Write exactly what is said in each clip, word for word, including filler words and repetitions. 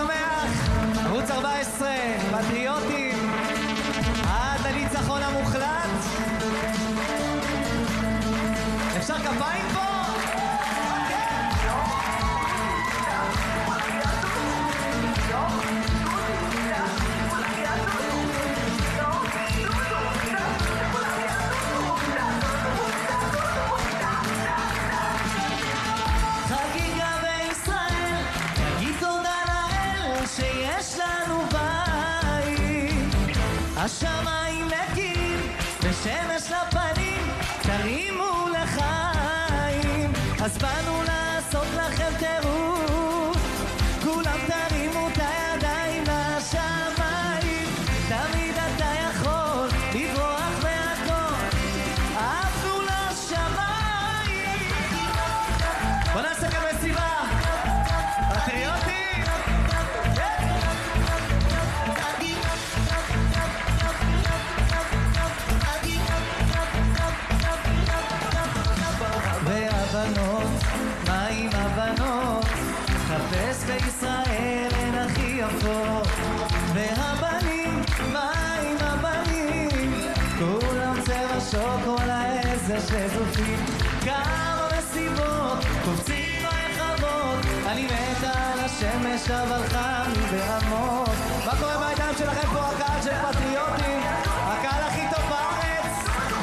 שמח, ערוץ ארבע עשרה, פטריוטים, עד הניצחון המוחלט. אפשר כפיים פה? חגיגה בישראל, תגיד תודה לאל שיש לנו בית. השמיים נקיים ושמש לפנים, תרימו לחיים. אז באנו לעשות לכם טירוף, כולם תרימו את הידיים לשמיים. תמיד אתה יכול לברוח מהכל, עפנו לשמיים. בוא נעשה כאן מסיבה פטריוטים. והבנות, מה עם הבנות? חפש בישראל הן הכי יפות. והבנים, מה עם הבנים? כולם צבע שוקולה, איזה שזופים. כמה מסיבות, קופצים ברחבות, אני מתה על השמש אבל חם לי ברמות. מה קורה בידיים שלכם פה? הקהל של פטריוטים, הקהל הכי טוב בארץ.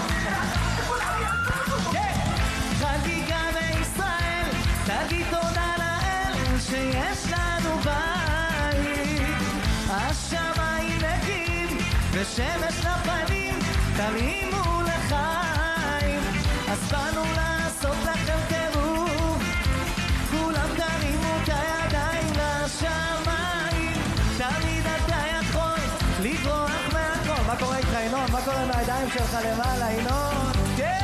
חגיגה בישראל, תגיד תודה לאל שיש לנו בית. השמיים נקיים ושמש לפנים, תרימו לחיים. אז באנו לעשות לכם טירוף, כולם תרימו את הידיים לשמיים. תמיד אתה יכול לברוח מהכל. מה קורה איתך ינון? מה קורה מהידיים שלך למעלה ינון? כן!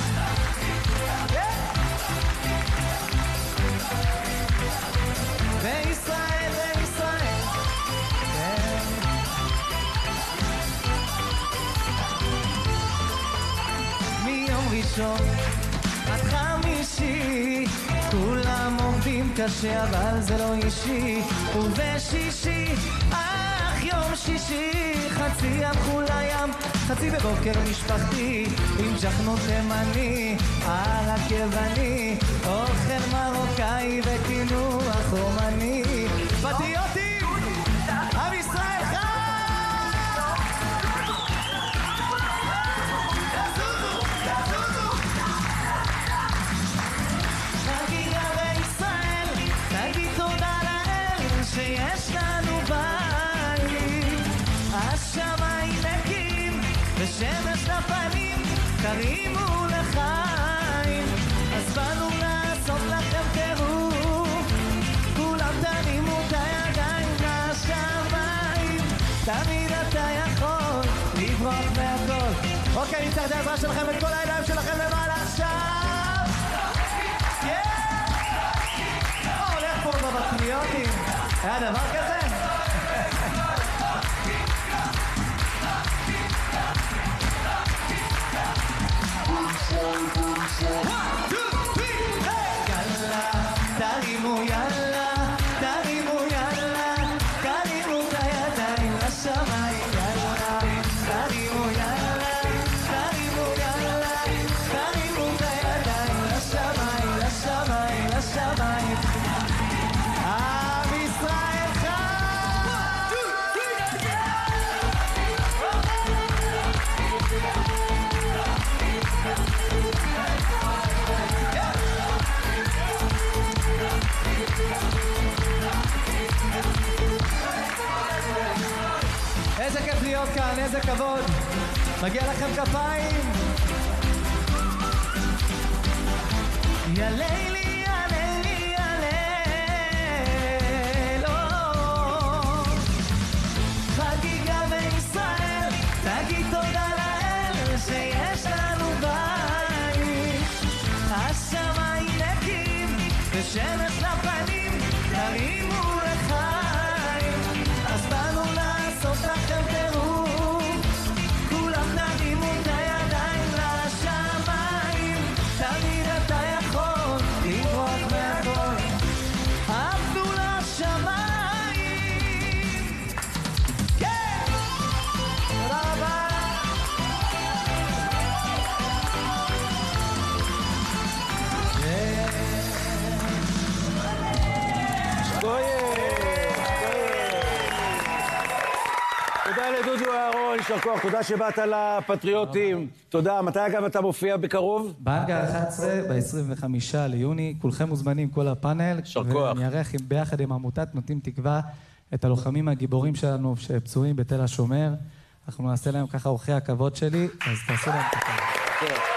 בישראל, בישראל, מיום ראשון עד חמישי כולם עובדים קשה אבל זה לא אישי. ובשישי, אך יום שישי, חצי הלכו לים, חצי בבוקר משפחתי עם ג'חנות תימני על הכבני, אוכל מרוקאי וקינוח רומני. פטריוטים, עם ישראל חי! חגיגה בישראל, תגיד תודה לאל שיש לנו בית. השמיים נקיים ושמש לפנים, תרימו לחיים. אז באנו לעשות לכם טירוף, כולם תרימו את הידיים לשמיים. תמיד אתה יכול לברוח מהכל. אוקיי, אני צריך את העזרה שלכם, את כל הידיים שלכם למעלה עכשיו. מה הולך פה בפטריוטים? היה דבר כזה? יאללה, תרימו יאללה, תרימו יאללה, תרימו את הידיים לשמיים. יאללה, תרימו יאללה, תרימו יאללה, תרימו את הידיים לשמיים, לשמיים, לשמיים. עם ישראל חי! איזה כיף להיות כאן, איזה כבוד. מגיע לכם כפיים. יא לילי, יא לילי, יא ליל. חגיגה בישראל, תגיד תודה לאל שיש לנו בית. השמיים נקיים ושמש לפנים, תרימו לחיים. אז באנו לעשות לכם טירוף, כולם תרימו את הידיים לשמיים. תמיד אתה יכול לברוח מהכל, עפנו לשמיים. תודה לדודו אהרון, יישר כוח, תודה שבאת לפטריוטים. תודה, מתי אגב אתה מופיע בקרוב? בהאנגר אחת עשרה, ב-עשרים וחמישה ליוני, כולכם מוזמנים, כל הפאנל. יישר כוח. ואני אארח ביחד עם עמותת נותנים תקווה את הלוחמים הגיבורים שלנו שפצועים בתל השומר. אנחנו נעשה להם ככה אורחי הכבוד שלי, אז תעשו להם את הכבוד.